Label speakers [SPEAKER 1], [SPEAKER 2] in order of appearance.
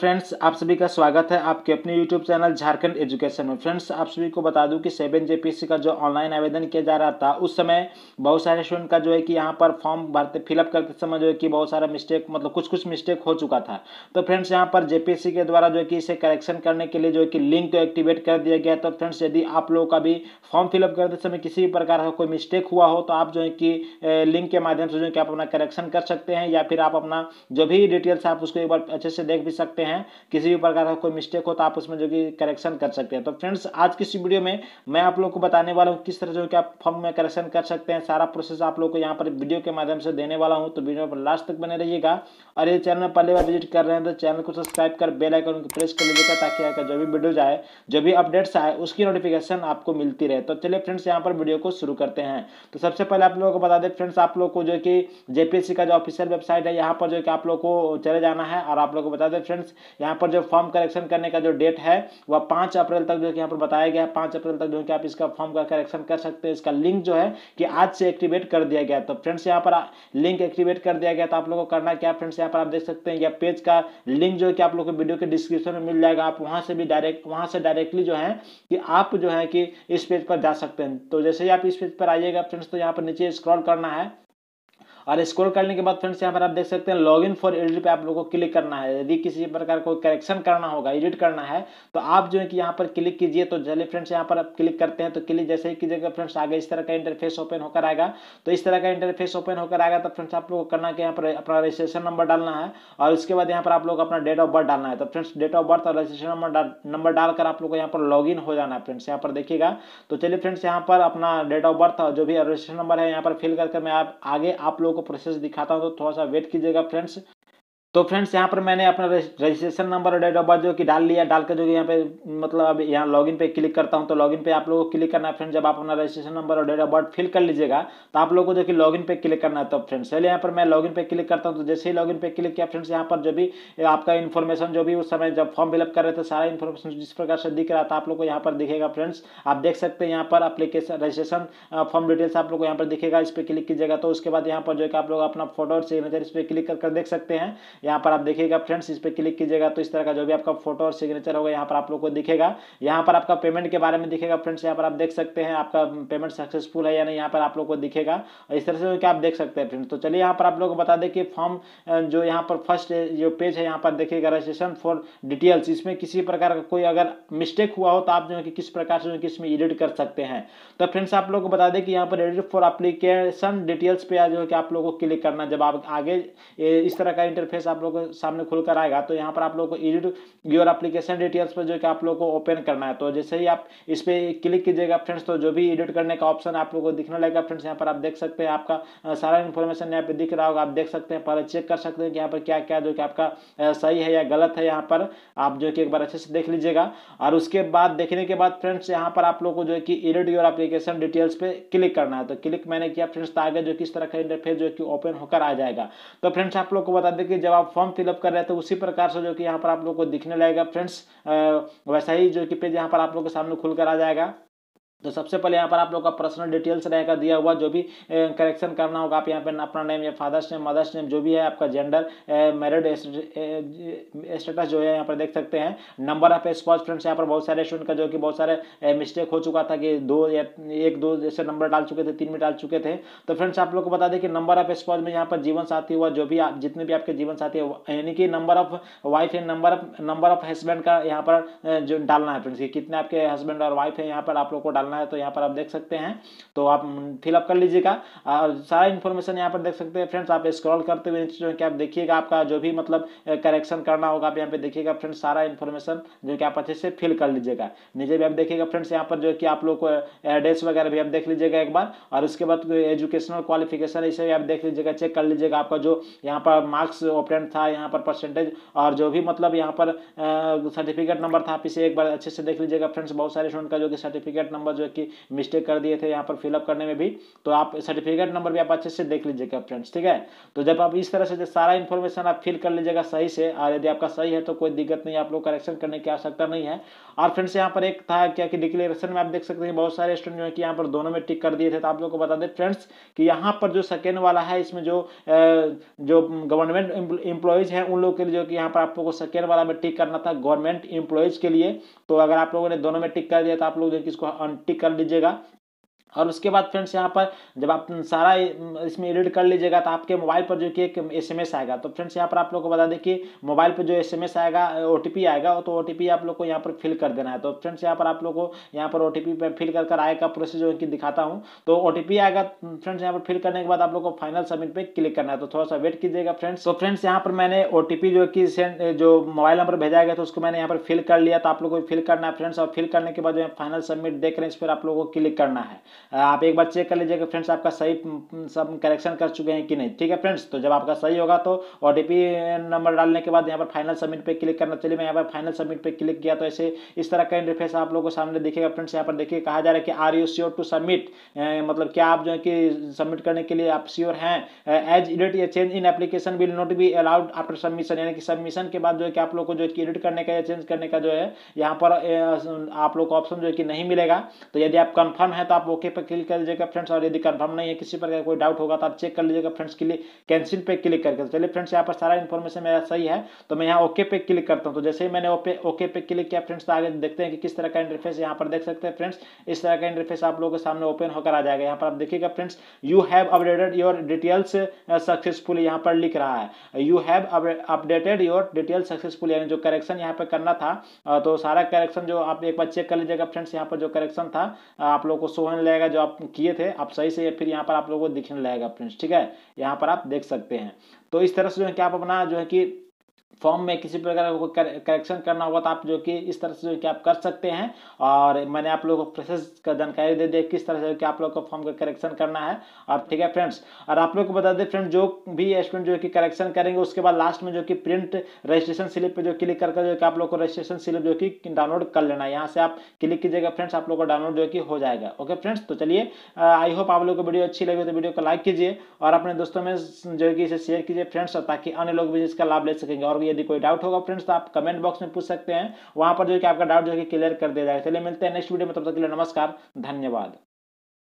[SPEAKER 1] Friends, आप सभी का स्वागत है आपके अपने यूट्यूब चैनल झारखंड एजुकेशन में। फ्रेंड्स, आप सभी को बता दूं कि 7 जेपीएससी का जो ऑनलाइन आवेदन किया जा रहा था, उस समय बहुत सारे स्टूडेंट का जो है कि यहां पर फॉर्म भरते फिलअप करते समय जो है कि बहुत सारा मिस्टेक मतलब कुछ मिस्टेक हो चुका था। तो फ्रेंड्स, यहां पर जेपीएससी के द्वारा जो है कि इसे करेक्शन करने के लिए जो है कि लिंक को एक्टिवेट कर दिया गया। तो फ्रेंड्स, यदि आप लोगों का भी फॉर्म फिलअप करते समय किसी भी प्रकार का कोई मिस्टेक हुआ हो तो आप जो है कि लिंक के माध्यम से जो है कि आप अपना करेक्शन कर सकते हैं, या फिर आप अपना जो भी डिटेल्स आप उसको एक बार अच्छे से देख भी सकते हैं। किसी भी प्रकार का कोई मिस्टेक हो तो आप उसमें जो कि करेक्शन कर सकते हैं। तो फ्रेंड्स, आज की इस वीडियो में मैं आप लोगों को बताने वाला हूं किस तरह जो कि आप फॉर्म में करेक्शन कर सकते हैं। सारा प्रोसेस आप लोगों को यहां पर वीडियो के माध्यम से देने वाला हूं, तो वीडियो पर लास्ट तक बने रहिएगा। और ये चैनल में पहली बार विजिट कर रहे हैं तो चैनल को सब्सक्राइब कर बेल आइकन को प्रेस कर लीजिएगा, ताकि आगे जो भी वीडियो जाए, जो भी अपडेट्स आए, उसकी नोटिफिकेशन आपको मिलती रहे। तो चलिए फ्रेंड्स, यहाँ पर वीडियो को शुरू करते हैं। तो सबसे पहले आप लोगों को बता दें फ्रेंड्स, आप लोग को जो कि जेपीएससी का जो ऑफिशियल वेबसाइट है, यहाँ पर जो कि आप लोग को चले जाना है। और आप लोग को बता दें फ्रेंड्स, यहाँ पर जो फॉर्म करेक्शन करने का जो डेट है वह 5 अप्रैल तक जो है यहाँ पर बताया गया है। 5 अप्रैल तक जो है कि आप इसका फॉर्म का करेक्शन कर सकते हैं। इसका लिंक जो है कि आज से एक्टिवेट कर दिया गया। तो फ्रेंड्स, यहाँ पर लिंक एक्टिवेट कर दिया गया। तो आप लोगों को करना क्या फ्रेंड्स, यहाँ पर आप देख सकते हैं यह पेज का लिंक जो है कि आप लोग को वीडियो के डिस्क्रिप्शन में मिल जाएगा। आप वहां से भी डायरेक्टली जो है कि आप जो है कि इस पेज पर जा सकते हैं। तो जैसे ही आप इस पेज पर आइएगा फ्रेंड्स, तो यहाँ पर नीचे स्क्रॉल करना है और स्क्रॉल करने के बाद फ्रेंड्स, यहाँ पर आप देख सकते हैं लॉगिन फॉर एडिट पे आप लोगों को क्लिक करना है। यदि किसी प्रकार को करेक्शन करना होगा, एडिट करना है, तो आप जो है कि यहाँ पर क्लिक कीजिए। तो चलिए फ्रेंड्स, यहाँ पर आप क्लिक करते हैं। तो क्लिक जैसे ही कीजिएगा फ्रेंड्स, आगे इस तरह का इंटरफेस ओपन होकर आएगा। तो इस तरह का इंटरफेस ओपन होकर आएगा। तो फ्रेंड्स, आप लोगों को करना कि यहाँ पर अपना रजिस्ट्रेशन नंबर डालना है, और उसके बाद यहाँ पर आप लोग अपना डेट ऑफ बर्थ डालना है। तो फ्रेंड्स, डेट ऑफ बर्थ और रजिस्ट्रेशन नंबर डालकर आप लोग को यहाँ पर लॉगिन हो जाना है। फ्रेंड्स, यहाँ पर देखिएगा। तो चलिए फ्रेंड्स, यहाँ पर अपना डेट ऑफ बर्थ और जो भी रजिस्ट्रेशन नंबर है यहाँ पर फिल करके मैं आगे आप लोगों को प्रोसेस दिखाता हूं। तो थोड़ा सा वेट कीजिएगा फ्रेंड्स। तो फ्रेंड्स, यहाँ पर मैंने अपना रजिस्ट्रेशन नंबर और डेट ऑफ बर्थ जो कि डाल लिया। डालकर जो यहाँ पे मतलब अब यहाँ लॉगिन पे क्लिक करता हूँ। तो लॉगिन पे आप लोगों को क्लिक करना है फ्रेंड्स। जब आप अपना रजिस्ट्रेशन नंबर और डेट ऑफ बर्थ फिल कर लीजिएगा तो आप लोगों को जो कि लॉगिन पे क्लिक करना है। तो फ्रेंड्स, चलिए यहाँ पर मैं लॉगिन पे क्लिक करता हूँ। तो जैसे ही लॉगिन पे क्लिक किया फ्रेंड्स, यहाँ पर जो भी आपका इन्फॉर्मेशन जो भी उस समय जब फॉर्म फिलअप कर रहे थे, सारा इन्फॉर्मेशन जिस प्रकार से दिख रहा था आप लोग को यहाँ पर दिखेगा। फ्रेंड्स, आप देख सकते हैं यहाँ पर एप्लीकेशन रजिस्ट्रेशन फॉर्म डिटेल्स आप लोग को यहाँ पर दिखेगा। इस पर क्लिक कीजिएगा। तो उसके बाद यहाँ पर जो है आप लोग अपना फोटो और सिग्नेचर इस पर क्लिक कर देख सकते हैं। यहाँ पर आप देखिएगा फ्रेंड्स, इस पे क्लिक कीजिएगा तो इस तरह का जो भी आपका फोटो और सिग्नेचर होगा यहाँ पर आप लोग को दिखेगा। यहाँ पर आपका पेमेंट के बारे में दिखेगा फ्रेंड्स। यहाँ पर आप देख सकते हैं आपका पेमेंट सक्सेसफुल है या नहीं, यहाँ पर आप लोग को दिखेगा। इस तरह से क्या आप देख सकते हैं फ्रेंड्स। तो चलिए यहाँ पर आप लोग को बता दें कि फॉर्म जो यहाँ पर फर्स्ट जो पेज है यहाँ पर देखिएगा रजिस्ट्रेशन फॉर डिटेल्स। इसमें किसी प्रकार का कोई अगर मिस्टेक हुआ हो तो आप जो है कि किस प्रकार से इसमें एडिट कर सकते हैं। तो फ्रेंड्स, आप लोग को बता दें कि यहाँ पर एडिट फॉर एप्लीकेशन डिटेल्स पे जो है कि आप लोगों को क्लिक करना है। जब आप आगे इस तरह का इंटरफेस आप लोग के सामने खुलकर आएगा तो यहाँ पर आप लोग को एडिट योर एप्लीकेशन डिटेल्स पर जो कि आप लोग को ओपन करना है। तो जैसे ही आप इस पे क्लिक कीजिएगा फ्रेंड्स, तो जो भी एडिट करने का ऑप्शन आप लोग को दिखने लगेगा फ्रेंड्स। यहाँ पर आप देख सकते हैं आपका सारा इन्फॉर्मेशन यहाँ पे दिख रहा होगा। आप देख सकते हैं, पहले चेक कर सकते हैं कि यहाँ पर क्या क्या जो कि आपका सही है या गलत है। यहाँ पर आप जो कि एक बार अच्छे से देख लीजिएगा। और उसके बाद देखने के बाद फ्रेंड्स, यहाँ पर आप लोग को जो है कि एडिट योर एप्लीकेशन डिटेल्स पे क्लिक करना है। तो क्लिक मैंने किया फ्रेंड्स, तो आगे जो कि इस तरह का इंटरफेस जो कि ओपन होकर आ जाएगा। तो फ्रेंड्स, आप लोग को बता दें कि जब आप फॉर्म फिलअप कर रहे थे उसी प्रकार से जो कि यहाँ पर आप लोग को दिखने लगेगा फ्रेंड्स। वैसा ही जो कि पेज यहाँ पर आप लोग के सामने खुलकर आ जाएगा। तो सबसे पहले यहाँ पर आप लोग का पर्सनल डिटेल्स रहेगा दिया हुआ, जो भी करेक्शन करना होगा आप यहाँ पे अपना नेम या फादर्स नेम, मदर्स नेम जो भी है, आपका जेंडर, मैरिड स्टेटस जो है यहाँ पर देख सकते हैं। नंबर ऑफ स्पॉज फ्रेंड्स, यहाँ पर बहुत सारे स्टूडेंट का जो कि बहुत सारे मिस्टेक हो चुका था कि 2 या 1-2 जैसे नंबर डाल चुके थे, 3 में डाल चुके थे। तो फ्रेंड्स, आप लोग को बता दें कि नंबर ऑफ स्पॉज में यहाँ पर जीवन साथी हुआ, जो भी जितने भी आपके जीवन साथी है, यानी कि नंबर ऑफ वाइफ है, नंबर ऑफ हस्बैंड का यहाँ पर जो डालना है फ्रेंड्स, कितने आपके हस्बैंड और वाइफ है यहाँ पर आप लोग को डालना है। तो यहाँ पर आप देख सकते हैं, तो आप फिलअप कर लीजिएगा। सारा इन्फॉर्मेशन यहाँ पर देख सकते हैं फ्रेंड्स। आप स्क्रॉल करते हुए नीचे क्या आप देखिएगा, आपका जो भी मतलब करेक्शन करना होगा आप यहाँ पे देखिएगा फ्रेंड्स। सारा इन्फॉर्मेशन जो कि आप अच्छे से फिल कर लीजिएगा। नीचे भी आप देखिएगा फ्रेंड्स, यहाँ पर जो कि आप लोग को एड्रेस वगैरह भी आप देख लीजिएगा एक बार। और उसके बाद एजुकेशनल क्वालिफिकेशन इसे भी आप देख लीजिएगा, चेक कर लीजिएगा। आपका जो यहाँ पर मार्क्स ऑब्टेन था, यहाँ पर परसेंटेज और जो भी मतलब यहाँ पर सर्टिफिकेट नंबर था, आप इसे एक बार अच्छे से देख लीजिएगा फ्रेंड्स। बहुत सारे स्टूडेंट का जो कि सर्टिफिकेट नंबर जो कि मिस्टेक कर दिए थे यहाँ पर फिलअप करने में भी, तो आप सर्टिफिकेट नंबर भी आप अच्छे से देख लीजिएगा फ्रेंड्स, ठीक है। तो जब आप इस तरह से सारा इन्फॉर्मेशन आप फिल कर लीजिएगा सही से, और यदि आपका सही है तो कोई दिक्कत नहीं, आप लोग करेक्शन करने की आवश्यकता नहीं है। और फ्रेंड्स यहाँ पर एक था क्या कि डिक्लेरेशन में आप देख सकते हैं बहुत सारे स्टूडेंट जो है कि यहाँ पर दोनों में टिक कर दिए थे। तो आप लोग को बता दें फ्रेंड्स कि यहाँ पर जो सेकेंड वाला है, इसमें जो गवर्नमेंट एम्प्लॉयज हैं उन लोग के लिए जो कि यहाँ पर आप लोगों को सेकेंड वाला में टिक करना था गवर्नमेंट एम्प्लॉयज के लिए। तो अगर आप लोगों ने दोनों में टिक कर दिया तो आप लोग जो कि इसको अनटिक कर लीजिएगा। और उसके बाद फ्रेंड्स यहाँ पर जब आप सारा इसमें एडिट कर लीजिएगा तो आपके मोबाइल पर जो कि एक एसएमएस आएगा। तो फ्रेंड्स यहाँ पर आप लोग को बता दें कि मोबाइल पर जो एसएमएस आएगा, ओटीपी आएगा, तो ओटीपी आप लोग को यहाँ पर फिल कर देना है। तो फ्रेंड्स यहाँ पर आप लोग को यहाँ पर ओटीपी पे फिल कर आएगा प्रोसेस जो कि दिखाता हूँ। तो ओटीपी आएगा फ्रेंड्स, यहाँ पर फिल करने के बाद आप लोग को फाइनल सबमिट पे क्लिक करना है। तो थोड़ा सा वेट कीजिएगा फ्रेंड्स। तो फ्रेंड्स यहाँ पर मैंने ओटीपी जो कि जो मोबाइल नंबर भेजा गया तो उसको मैंने यहाँ पर फिल कर लिया। तो आप लोग को फिल करना है फ्रेंड्स, और फिल करने के बाद जो फाइनल सबमिट देख रहे हैं इस पर आप लोगों को क्लिक करना है। आप एक बार चेक कर लीजिएगा फ्रेंड्स आपका सही सब करेक्शन कर चुके हैं कि नहीं, ठीक है फ्रेंड्स। तो जब आपका सही होगा तो ओटीपी नंबर डालने के बाद यहाँ पर फाइनल सबमिट पे क्लिक करना। चलिए मैं यहाँ पर फाइनल सबमिट पे क्लिक किया तो ऐसे इस तरह का इंटरफेस आप लोगों को सामने दिखेगा फ्रेंड्स। यहाँ पर देखिए कहा जा रहा है कि are you sure to submit, मतलब क्या आप जो है कि सबमिट करने के लिए आप श्योर हैं। एज एडिट या change in application will not be allowed after submission, यानी कि सबमिशन के बाद जो है कि आप लोग को जो है एडिट करने का या चेंज करने का जो है यहाँ पर आप लोग को ऑप्शन जो है कि नहीं मिलेगा। तो यदि आप कंफर्म है तो आप ओके पर क्लिक कर लीजिएगा फ्रेंड्स, और यदि कंफर्म नहीं है, किसी प्रकार कोई डाउट होगा तो आप चेक कर लीजिएगा फ्रेंड्स के लिए कैंसिल पे क्लिक करके। चलिए फ्रेंड्स यहाँ पर सारा इन्फॉर्मेशन मेरा सही है तो मैं यहाँ ओके पे क्लिक करता हूँ। तो जैसे ही मैंने ओके पे क्लिक किया फ्रेंड्स तो आगे देखते हैं कि किस तरह का इंटरफेस यहाँ पर देख सकते हैं फ्रेंड्स। इस तरह का इंटरफेस आप लोगों के सामने ओपन होकर आ जाएगा। यहाँ पर आप देखिएगा friends, you have updated your details successfully, यहाँ पर लिख रहा है you have updated your details successfully, यानी जो करेक्शन यहाँ पे करना था तो सारा करेक्शन जो आप एक बार चेक कर लीजिएगा फ्रेंड्स। यहाँ पर जो करेक्शन था आप लोग को शो होने लगेगा, जो आप किए थे आप सही से, फिर यहाँ पर आप लोगों को दिखने लगेगा फ्रेंड्स, ठीक है। यहाँ पर आप देख सकते हैं। तो इस तरह से जो है कि आप अपना जो है कि फॉर्म में किसी प्रकार का करेक्शन करना होगा तो आप जो कि इस तरह से जो कि आप कर सकते हैं। और मैंने आप लोगों को प्रोसेस का जानकारी दे दी किस तरह से कि आप लोग को फॉर्म का करेक्शन करना है, और ठीक है फ्रेंड्स। और आप लोग को बता दें फ्रेंड्स, जो भी स्टूडेंट जो कि करेक्शन करेंगे उसके बाद लास्ट में जो कि प्रिंट रजिस्ट्रेशन स्लिप पे जो क्लिक करके जो कि आप लोग को रजिस्ट्रेशन स्लिप जो कि डाउनलोड कर लेना है। यहाँ से आप क्लिक कीजिएगा फ्रेंड्स, आप लोग को डाउनलोड जो कि हो जाएगा। ओके फ्रेंड्स, तो चलिए आई होप आप लोग को वीडियो अच्छी लगी तो वीडियो को लाइक कीजिए और अपने दोस्तों में जो है कि इसे शेयर कीजिए फ्रेंड्स, ताकि अन्य लोग भी इसका लाभ ले सकेंगे। और यदि कोई डाउट होगा फ्रेंड्स तो आप कमेंट बॉक्स में पूछ सकते हैं, वहां पर जो है कि आपका डाउट जो है कि क्लियर कर दिया जाएगा। चलिए मिलते हैं नेक्स्ट वीडियो में, तब तक के लिए नमस्कार, धन्यवाद।